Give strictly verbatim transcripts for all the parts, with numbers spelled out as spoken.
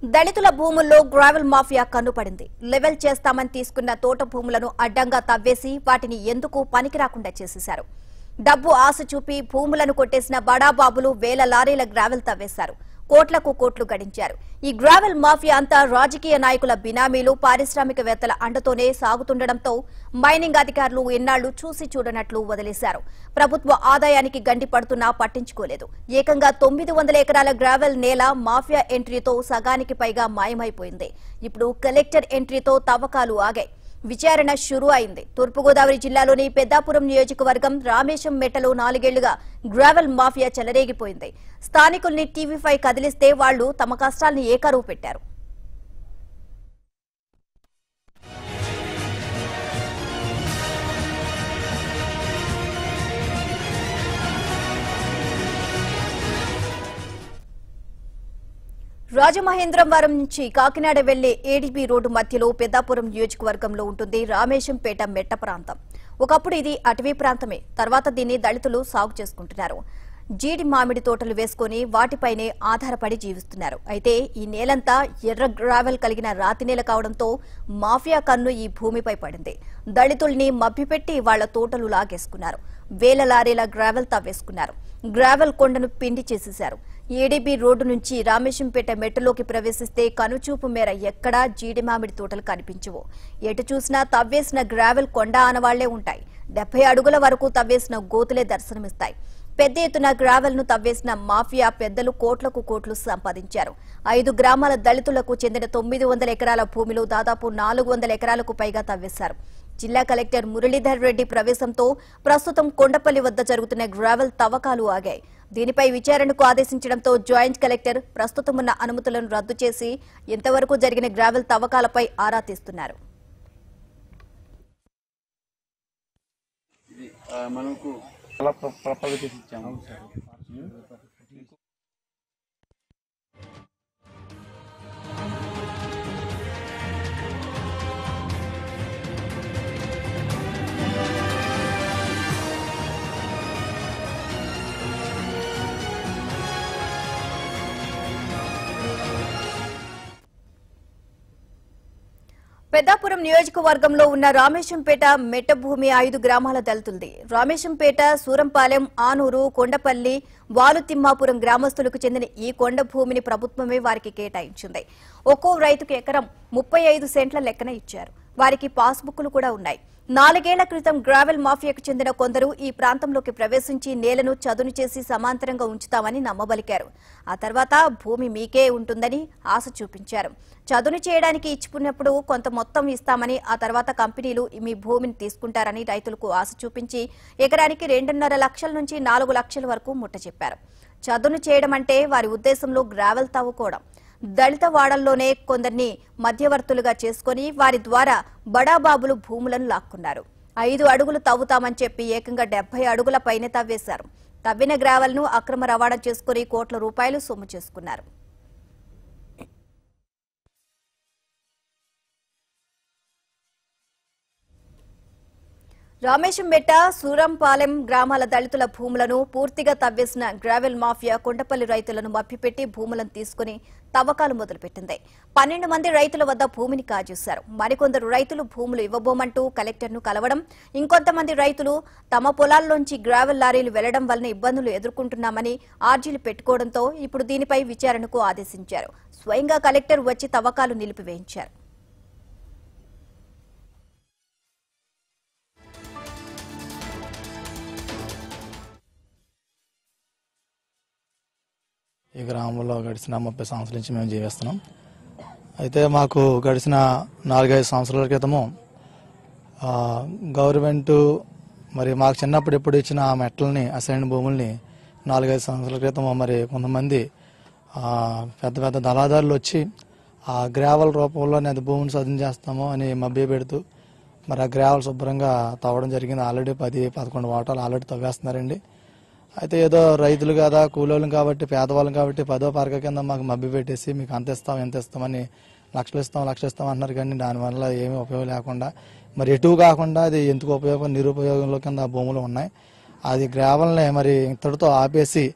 దళితుల భూముల్లో gravel mafia కన్నుపడింది. Level చేస్తామని తీసుకున్న తోట భూములను అడ్డంగా తవ్వేసి వాటిని ఎందుకు పనికిరాకుండా చేసేశారు. డబ్బు ఆశ చూపి భూములను కొట్టేసిన బడాబాబులు వేల లారీల గ్రావెల్ తవ్వేశారు. కోట్లకు కోట్లు గడించారు. ఈ గ్రావెల్ మాఫియా అంతా రాజకీయ నాయకుల బినామీలు, పారిశ్రామికవేత్తల అండతోనే సాగుతుండటంతో మైనింగ్ అధికారులు ఎన్నాళ్లు చూసి చూడనట్లు వదిలేశారు. ప్రభుత్వ ఆదాయానికి గండి పడుతున్నా పట్టించుకోలేదు. ఏకంగా తొమ్మిది వందల ఎకరాల గ్రావెల్ నేల మాఫియా ఎంట్రీతో సగానికి పైగా మాయమైపోయింది. ఇప్పుడు కలెక్టర్ ఎంట్రీతో తవ్వకాలు ఆగాయి. విచారణ షురూ అయింది. తూర్పుగోదావరి జిల్లాలోని పెద్దాపురం నియోజకవర్గం రామేశం మెట్టలో నాలుగేళ్లుగా గ్రావెల్ మాఫియా చెలరేగిపోయింది. స్థానికుల్ని టీవీ ఫైవ్ కదిలిస్తే వాళ్లు తమ కష్టాల్ని ఏకరువు పెట్టారు. రాజమహేంద్రవరం నుంచి కాకినాడ వెళ్లే ఏడీబీ రోడ్డు మధ్యలో పెద్దాపురం నియోజకవర్గంలో ఉంటుంది రామేశంపేట మెట్ట ప్రాంతం. ఒకప్పుడు ఇది అటవీ ప్రాంతమే. తర్వాత దీన్ని దళితులు సాగు చేసుకుంటున్నారు. జీడి మామిడి తోటలు వేసుకుని వాటిపైనే ఆధారపడి జీవిస్తున్నారు. అయితే ఈ నేలంతా ఎర్ర గ్రావెల్ కలిగిన రాతి నేల కావడంతో మాఫియా కన్ను ఈ భూమిపై పడింది. దళితుల్ని మభ్యపెట్టి వాళ్ల తోటలు లాగేసుకున్నారు. వేల లారీల గ్రావెల్ తవ్వేసుకున్నారు. గ్రావెల్ కొండను పిండి చేసేశారు. ఏడీబీ రోడ్డు నుంచి రామేశంపేట మెట్టులోకి ప్రవేశిస్తే కనుచూపు మేర ఎక్కడా జీడి మామిడి తోటలు కనిపించవు. ఎటు చూసినా తవ్వేసిన గ్రావెల్ కొండ ఆనవాళ్లే ఉంటాయి. డెబ్బై అడుగుల వరకు తవ్వేసిన గోతులే దర్శనమిస్తాయి. పెద్ద ఎత్తున గ్రావెల్ ను తవ్వేసిన మాఫియా పెద్దలు కోట్లకు కోట్లు సంపాదించారు. ఐదు గ్రామాల దళితులకు చెందిన తొమ్మిది వందల ఎకరాల భూమిలో దాదాపు నాలుగు వందల ఎకరాలకు పైగా తవ్వేశారు. జిల్లా కలెక్టర్ మురళీధర్ రెడ్డి ప్రవేశంతో ప్రస్తుతం కొండపల్లి వద్ద జరుగుతున్న గ్రావెల్ తవ్వకాలు ఆగాయి. దీనిపై విచారణకు ఆదేశించడంతో జాయింట్ కలెక్టర్ ప్రస్తుతం ఉన్న అనుమతులను రద్దు చేసి ఇంతవరకు జరిగిన గ్రావెల్ తవ్వకాలపై ఆరా తీస్తున్నారు. పెద్దాపురం నియోజకవర్గంలో ఉన్న రామేశంపేట మెట్ట భూమి ఐదు గ్రామాల దళితులది. రామేశంపేట, సూరంపాలెం, ఆనూరు, కొండపల్లి, వాలుతిమ్మాపురం గ్రామస్తులకు చెందిన ఈ కొండ భూమిని ప్రభుత్వమే వారికి కేటాయించింది. ఒక్కో రైతుకు ఎకరం ముప్పై ఐదు సెంట్ల లెక్కన ఇచ్చారు. వారికి పాస్బుక్లు కూడా ఉన్నాయి. నాలుగేళ్ల క్రితం గ్రావెల్ మాఫియాకు చెందిన కొందరు ఈ ప్రాంతంలోకి ప్రవేశించి నేలను చదును చేసి సమాంతరంగా ఉంచుతామని నమ్మబలికారు. ఆ తర్వాత భూమి మీకే ఉంటుందని ఆశ చూపించారు. చదును చేయడానికి ఇచ్చుకున్నప్పుడు కొంత మొత్తం ఇస్తామని, ఆ తర్వాత కంపెనీలు మీ భూమిని తీసుకుంటారని రైతులకు ఆశ చూపించి ఎకరానికి రెండున్నర లక్షల నుంచి నాలుగు లక్షల వరకు ముట్టచెప్పారు. చదును చేయడం అంటే వారి ఉద్దేశంలో గ్రావెల్ తవ్వుకోవడం. దళిత వాడల్లోనే కొందరిని మధ్యవర్తులుగా చేసుకుని వారి ద్వారా బడాబాబులు భూములను లాక్కున్నారు. ఐదు అడుగులు తవ్వుతామని చెప్పి ఏకంగా డెబ్బై అడుగుల పైనే తవ్వేశారు. తవ్విన గ్రావెల్ ను అక్రమ రవాణా చేసుకుని కోట్ల రూపాయలు సొమ్ము చేసుకున్నారు. రామేశంపేట, సూరంపాలెం గ్రామాల దళితుల భూములను పూర్తిగా తవ్వేసిన గ్రావెల్ మాఫియా కొండపల్లి రైతులను మభ్యపెట్టి భూములను తీసుకుని తవ్వకాలు మొదలుపెట్టింది. పన్నెండు మంది రైతుల వద్ద భూమిని కాజేశారు. మరికొందరు రైతులు భూములు ఇవ్వబోమంటూ కలెక్టర్ను కలవడం, ఇంకొంతమంది రైతులు తమ పొలాల్లోంచి గ్రావెల్ లారీలు వెళ్లడం వలన ఇబ్బందులు ఎదుర్కొంటున్నామని ఆర్జీలు పెట్టుకోవడంతో ఇప్పుడు దీనిపై విచారణకు ఆదేశించారు. స్వయంగా కలెక్టర్ వచ్చి తవ్వకాలు నిలిపివేయించారు. ఈ గ్రామంలో గడిచిన ముప్పై సంవత్సరాల నుంచి మేము జీవిస్తున్నాం. అయితే మాకు గడిచిన నాలుగైదు సంవత్సరాల క్రితము గవర్నమెంట్ మరి మాకు చిన్నప్పుడు ఎప్పుడు ఇచ్చిన ఆ మెట్లని, అసైన్ భూముల్ని నాలుగైదు సంవత్సరాల క్రితం మరి కొంతమంది పెద్ద పెద్ద దళాదారులు వచ్చి ఆ గ్రావెల్ రూపంలో నేను భూమిని సదును చేస్తాము అని మభ్య పెడుతూ మరి ఆ గ్రావెల్ శుభ్రంగా తవ్వడం జరిగింది. ఆల్రెడీ పది పదకొండు వాటాలు ఆల్రెడీ తవ్వేస్తున్నారండి. అయితే ఏదో రైతులు కదా, కూలోళ్ళం కాబట్టి, పేదవాళ్ళం కాబట్టి పదో పార్క కింద మాకు మభ్య పెట్టేసి మీకు అంత ఇస్తాం ఎంత ఇస్తామని లక్షలు ఇస్తాం లక్షలు ఇస్తాం అంటున్నారు. కానీ దానివల్ల ఏమీ ఉపయోగం లేకుండా మరి ఎటు కాకుండా అది ఎందుకు ఉపయోగం, నిరుపయోగంలో కింద భూములు ఉన్నాయి. అది గ్రావెల్ని మరి ఇంతటితో ఆపేసి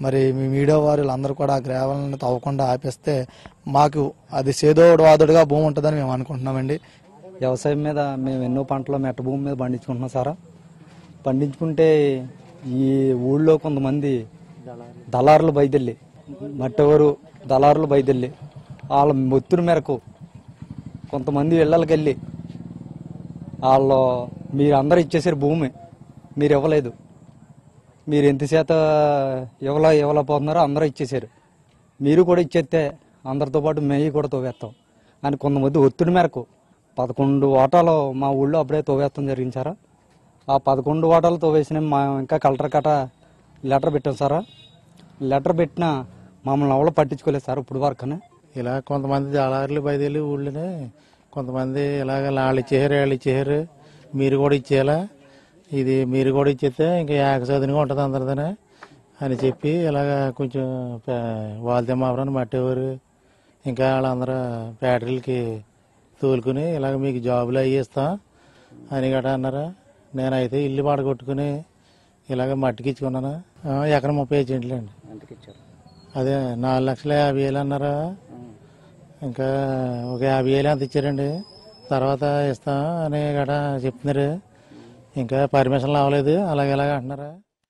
మరి మీ మీడియా వారు అందరూ కూడా ఆ గ్రావెల్ని తవ్వకుండా ఆపేస్తే మాకు అది సేదోడు వాదుడుగా భూమి ఉంటుందని మేము అనుకుంటున్నామండి. వ్యవసాయం మీద మేము ఎన్నో పంటలు మెట్ట భూమి మీద పండించుకుంటున్నాం సార్. పండించుకుంటే ఈ ఊళ్ళో కొంతమంది దళారులు బయదెళ్ళి మట్టెవరు దళారులు బయదెళ్ళి వాళ్ళ మొత్తుల మేరకు కొంతమంది ఇళ్ళకి వెళ్ళి వాళ్ళు మీరు అందరూ ఇచ్చేసారు భూమి, మీరు ఇవ్వలేదు, మీరు ఎంత శాత ఇవ్వలా ఇవ్వలేకపోతున్నారో అందరూ ఇచ్చేసారు, మీరు కూడా ఇచ్చేస్తే అందరితో పాటు మేము కూడా తోవేస్తాం అని కొంతమంది ఒత్తిడి మేరకు పదకొండు ఓటాలు మా ఊళ్ళో అప్పుడే తోవేస్తాం జరిగింది సార్. ఆ పదకొండు ఓటాలు తోవేసిన మా ఇంకా కలెక్టర్ కట లెటర్ పెట్టాం సార్. లెటర్ పెట్టినా మమ్మల్ని ఎవరో పట్టించుకోలేదు సార్ ఇప్పుడు వరకునే. ఇలా కొంతమంది దళారులు బయలుదేరి ఊళ్ళోనే కొంతమంది ఇలాగ వాళ్ళు ఇచ్చేసారు వాళ్ళు ఇచ్చేసారు మీరు కూడా ఇచ్చేయాలా, ఇది మీరు కూడా ఇచ్చేస్తే ఇంకా ఏకసాధనగా ఉంటుంది అందరిదనే అని చెప్పి ఇలాగ కొంచెం వాల్తెమ్మాపురాన్ని మట్టేవారు ఇంకా వాళ్ళందరూ ఫ్యాక్టరీలకి తోలుకుని ఇలాగ మీకు జాబులు అవి ఇస్తాం అని గట్రా అన్నారా. నేనైతే ఇల్లు పాడగొట్టుకుని ఇలాగ మట్టికిచ్చుకున్నాను. ఎకరం ముప్పై ఐదు సెంట్లు అండి. అదే నాలుగు లక్షల యాభై వేలు అన్నారా, ఇంకా ఒక యాభై వేలు అంత ఇచ్చారండి, తర్వాత ఇస్తాం అని గట్రా చెప్తున్నారు. ఇంకా పర్మిషన్లు అవ్వలేదు అలాగే ఇలాగ అంటున్నారా.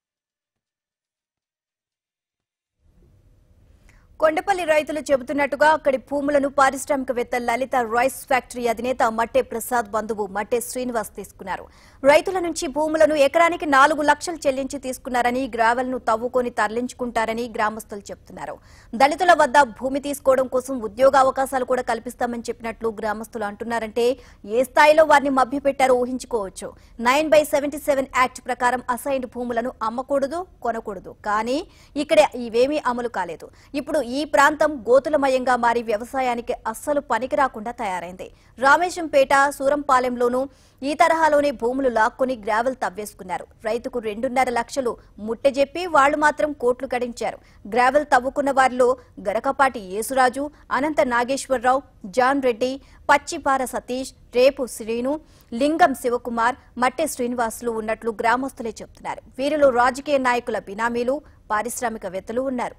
కొండపల్లి రైతులు చెబుతున్నట్టుగా అక్కడి భూములను పారిశ్రామికవేత్త లలిత రైస్ ఫ్యాక్టరీ అధినేత మట్టే ప్రసాద్ బంధువు మట్టే శ్రీనివాస్ తీసుకున్నారు. రైతుల నుంచి భూములను ఎకరానికి నాలుగు లక్షలు చెల్లించి తీసుకున్నారని, గ్రావెల్ ను తవ్వుకొని తరలించుకుంటారని గ్రామస్తులు చెబుతున్నారు. దళితుల వద్ద భూమి తీసుకోవడం కోసం ఉద్యోగ అవకాశాలు కూడా కల్పిస్తామని చెప్పినట్లు గ్రామస్తులు అంటున్నారంటే ఏ స్థాయిలో వారిని మభ్యపెట్టారో ఊహించుకోవచ్చు. Nine by seventy seven act ప్రకారం అసైన్డ్ భూములను అమ్మకూడదు, కొనకూడదు. కానీ ఇక్కడ ఇవేమీ అమలు కాలేదు. ఇప్పుడు ఈ ప్రాంతం గోతులమయంగా మారి వ్యవసాయానికి అస్సలు పనికి రాకుండా తయారైంది. రామేశంపేట, సూరంపాలెంలోనూ ఈ తరహాలోనే భూములు లాక్కొని గ్రావెల్ తవ్వేసుకున్నారు. రైతుకు రెండున్నర లక్షలు ముట్టెజెప్పి వాళ్లు మాత్రం కోట్లు గడించారు. గ్రావెల్ తవ్వుకున్న వారిలో గరకపాటి యేసురాజు, అనంత నాగేశ్వరరావు, జాన్ రెడ్డి, పచ్చిపార సతీష్, రేపు శ్రీను, లింగం శివకుమార్, మట్టె శ్రీనివాసులు ఉన్నట్లు గ్రామస్తులే చెబుతున్నారు. వీరిలో రాజకీయ నాయకుల బినామీలు, పారిశ్రామికవేత్తలు ఉన్నారు.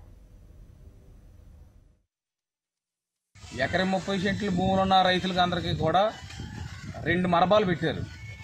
ఎకరం ముప్పై సెంట్లు భూములు ఉన్న రైతులకు అందరికీ కూడా రెండు మరబాలు పెట్టారు.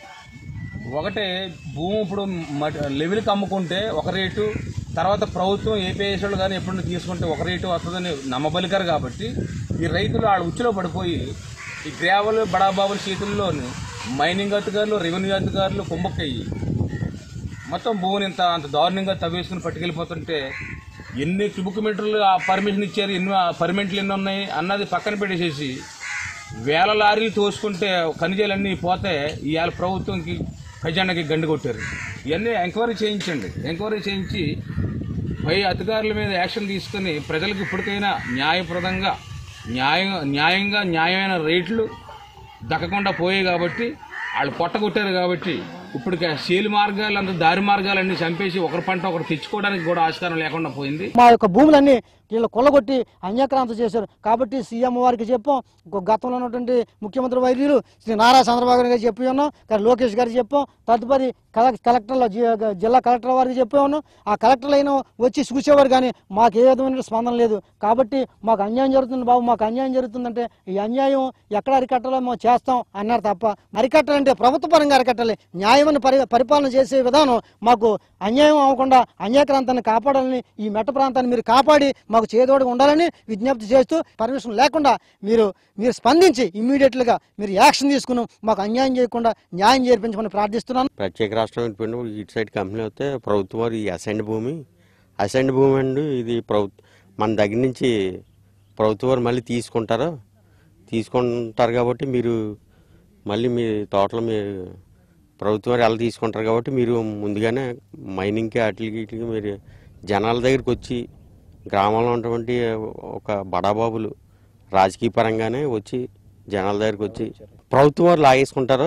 ఒకటే భూమి ఇప్పుడు లెవెల్కి అమ్ముకుంటే ఒక రేటు, తర్వాత ప్రభుత్వం ఏపీఎస్లు కానీ ఎప్పుడు తీసుకుంటే ఒక రేటు వస్తుందని నమ్మబలికారు. కాబట్టి ఈ రైతులు వాళ్ళ ఉచ్చులో పడిపోయి ఈ గ్రావెల్ బడాబాబుల చేతుల్లోని మైనింగ్ అధికారులు, రెవెన్యూ అధికారులు కుంభక్కయ్యి మొత్తం భూమిని ఇంత అంత దారుణంగా తవ్వేసుకుని పట్టుకెళ్ళిపోతుంటే ఎన్ని క్యూబిక్ మీటర్లు ఆ పర్మిషన్ ఇచ్చారు, ఎన్ని పర్మిట్లు ఎన్ని ఉన్నాయి అన్నది పక్కన పెట్టేసేసి వేల లారీలు తోసుకుంటే ఖనిజాలన్నీ పోతే ఇవాళ ప్రభుత్వంకి ఖజానాకి గండి కొట్టారు. ఇవన్నీ ఎంక్వైరీ చేయించండి. ఎంక్వైరీ చేయించి పై అధికారుల మీద యాక్షన్ తీసుకుని ప్రజలకు ఇప్పటికైనా న్యాయప్రదంగా న్యాయం న్యాయంగా న్యాయమైన రేట్లు దక్కకుండా పోయాయి. కాబట్టి వాళ్ళు పొట్టగొట్టారు. కాబట్టి ఇప్పుడు శీలి మార్గాలు అంత దారి మార్గాలన్నీ చంపేసి ఒకరి పంట ఒకరు తెచ్చుకోవడానికి కూడా ఆస్కారం లేకుండా పోయింది. మా యొక్క భూములన్నీ వీళ్ళు కొల్లగొట్టి అన్యాక్రాంతం చేశారు. కాబట్టి సీఎం వారికి చెప్పాం, గతంలో ఉన్నటువంటి ముఖ్యమంత్రి వైద్యులు శ్రీ నారా చంద్రబాబు గారికి చెప్పి ఉన్నాం, లోకేష్ గారికి చెప్పాం, తదుపరి కలెక్టర్ల జిల్లా కలెక్టర్ వారికి చెప్పి ఉన్నాం. ఆ కలెక్టర్లు అయినా వచ్చి చూసేవారు కానీ మాకు ఏ విధమైన స్పందన లేదు. కాబట్టి మాకు అన్యాయం జరుగుతుంది బాబు, మాకు అన్యాయం జరుగుతుందంటే ఈ అన్యాయం ఎక్కడ అరికట్టాలో మేము చేస్తాం అన్నారు తప్ప, అరికట్టాలంటే ప్రభుత్వ పరంగా అరికట్టాలి. న్యాయమైన పరి పరిపాలన చేసే విధానం మాకు అన్యాయం అవ్వకుండా అన్యాక్రాంతాన్ని కాపాడాలని, ఈ మెట్ట ప్రాంతాన్ని మీరు కాపాడి మాకు చేదోడుగా ఉండాలని విజ్ఞప్తి చేస్తూ పర్మిషన్ లేకుండా మీరు మీరు స్పందించి ఇమ్మీడియట్లుగా మీరు యాక్షన్ తీసుకుని మాకు అన్యాయం చేయకుండా న్యాయం చేర్పించమని ప్రార్థిస్తున్నాను. ప్రత్యేక రాష్ట్రం ఇటు సైడ్ కంపెనీ అయితే ప్రభుత్వం వారు ఈ అసైన్డ్ భూమి అసైన్డ్ భూమి అండి. ఇది ప్రభుత్వం మన దగ్గర నుంచి ప్రభుత్వం వారు మళ్ళీ తీసుకుంటారు తీసుకుంటారు కాబట్టి మీరు మళ్ళీ మీ తోటలో మీరు ప్రభుత్వం వారు ఎలా తీసుకుంటారు కాబట్టి మీరు ముందుగానే మైనింగ్కి అట్లకి ఇట్లకి మీరు జనాల దగ్గరికి వచ్చి గ్రామంలో ఉన్నటువంటి ఒక బడాబాబులు రాజకీయ పరంగానే వచ్చి జనాల దగ్గరికి వచ్చి ప్రభుత్వం వారు లాగేసుకుంటారు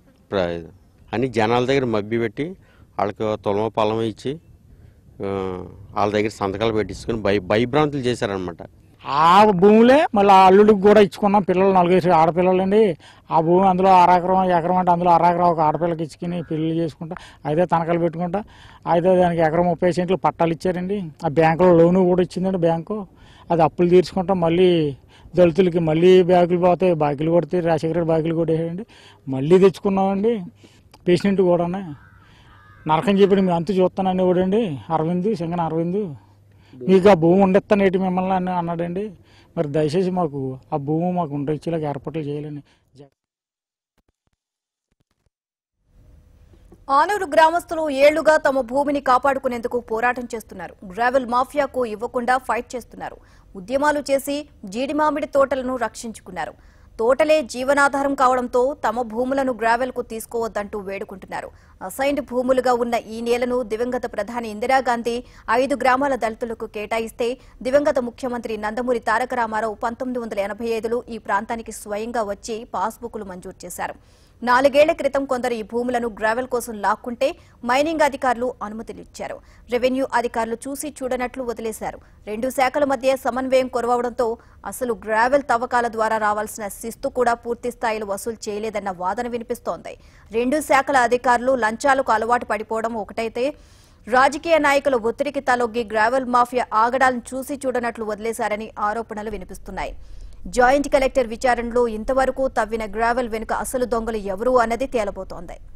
అని జనాల దగ్గర మభ్య పెట్టి వాళ్ళకి తులమ పొలం ఇచ్చి వాళ్ళ దగ్గర సంతకాలు పెట్టించుకొని భయ భయభ్రాంతులు చేశారనమాట. ఆ భూములే మళ్ళీ ఆ అల్లుడికి కూడా ఇచ్చుకున్నాం. పిల్లలు నలుగురు ఆడపిల్లలండి. ఆ భూమి అందులో అరెకరం ఎకరం అంటే అందులో అరెకరం ఒక ఆడపిల్లకి ఇచ్చుకుని పెళ్లి చేసుకుంటా అయితే తనఖాలు పెట్టుకుంటా అయితే దానికి ఎకరం ముప్పై సెంట్లు పట్టాలు ఇచ్చారండి. ఆ బ్యాంకులో లోను కూడా ఇచ్చిందండి బ్యాంకు. అది అప్పులు తీర్చుకుంటాం. మళ్ళీ దళితులకి మళ్ళీ బ్యాగులు పోతాయి, బాకీలు కొడితే రాజశేఖర రెడ్డి బాకీలు కొట్టేయండి. మళ్ళీ తెచ్చుకున్నామండి పేషెంట్ కూడా. నరకం చెప్పి మీ అంతు చూస్తానని ఇవ్వడండి అరవింద్ సింగన అరవింద్ మీకు ఆ భూమి ఉండేస్తాను ఏంటి మిమ్మల్ని అని అన్నాడండి. మరి దయచేసి మాకు ఆ భూమి మాకు ఉండొచ్చేలాగా ఏర్పాట్లు చేయాలని. ఆనూరు గ్రామస్తులు ఏళ్లుగా తమ భూమిని కాపాడుకునేందుకు పోరాటం చేస్తున్నారు. గ్రావెల్ మాఫియాకు ఇవ్వకుండా ఫైట్ చేస్తున్నారు. ఉద్యమాలు చేసి జీడి మామిడి తోటలను రక్షించుకున్నారు. తోటలే జీవనాధారం కావడంతో తమ భూములను గ్రావెల్ కు తీసుకోవద్దంటూ వేడుకుంటున్నారు. అసైన్డ్ భూములుగా ఉన్న ఈ నేలను దివంగత ప్రధాని ఇందిరాగాంధీ ఐదు గ్రామాల దళితులకు కేటాయిస్తే దివంగత ముఖ్యమంత్రి నందమూరి తారక రామారావు పంతొమ్మిది వందల ఎనభై ఐదులో ఈ ప్రాంతానికి స్వయంగా వచ్చి పాస్బుక్లు మంజూరు చేశారు. నాలుగేళ్ల క్రితం కొందరు ఈ భూములను గ్రావెల్ కోసం లాక్కుంటే మైనింగ్ అధికారులు అనుమతులిచ్చారు. రెవెన్యూ అధికారులు చూసి చూడనట్లు వదిలేశారు. రెండు శాఖల మధ్య సమన్వయం కొరవడంతో అసలు గ్రావెల్ తవ్వకాల ద్వారా రావాల్సిన శిస్తు కూడా పూర్తి స్థాయిలో వసూలు చేయలేదన్న వాదన వినిపిస్తోంది. రెండు శాఖల అధికారులు లంచాలకు అలవాటు పడిపోవడం ఒకటైతే రాజకీయ నాయకుల ఒత్తిడికి తలొగ్గి గ్రావెల్ మాఫియా ఆగడాలను చూసి చూడనట్లు వదిలేశారని ఆరోపణలు వినిపిస్తున్నాయి. జాయింట్ కలెక్టర్ విచారణలో ఇంతవరకు తవ్విన గ్రావెల్ వెనుక అసలు దొంగలు ఎవరు అన్నది తేలబోతోంది.